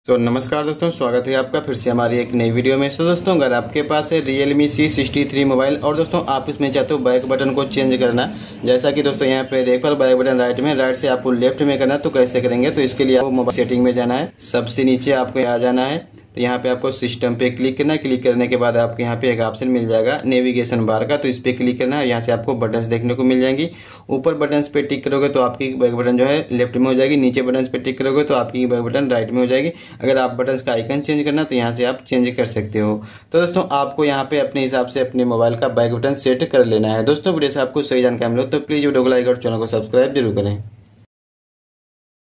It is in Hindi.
तो नमस्कार दोस्तों, स्वागत है आपका फिर से हमारी एक नई वीडियो में। दोस्तों अगर आपके पास है Realme C63 मोबाइल और दोस्तों आप इसमें चाहते हो बैक बटन को चेंज करना, जैसा कि दोस्तों यहाँ पे देख पर बैक बटन राइट में, राइट से आपको लेफ्ट में करना, तो कैसे करेंगे। तो इसके लिए आपको मोबाइल सेटिंग में जाना है, सबसे नीचे आपको आ जाना है। तो यहाँ पे आपको सिस्टम पे क्लिक करना है। क्लिक करने के बाद आपको यहाँ पे एक ऑप्शन मिल जाएगा नेविगेशन बार का, तो इस पे क्लिक करना है। यहाँ से आपको बटन्स देखने को मिल जाएंगी। ऊपर बटन्स पे टिक करोगे तो आपकी बैक बटन जो है लेफ्ट में हो जाएगी, नीचे बटन्स पे टिक करोगे तो आपकी बैक बटन राइट में हो जाएगी। अगर आप बटन्स का आइकन चेंज करना तो यहाँ से आप चेंज कर सकते हो। तो दोस्तों आपको यहाँ पे अपने हिसाब से अपने मोबाइल का बैक बटन सेट कर लेना है। दोस्तों वीडियो से आपको सही जानकारी मिले तो प्लीज वीडियो को लाइक और चैनल को सब्सक्राइब जरूर करें।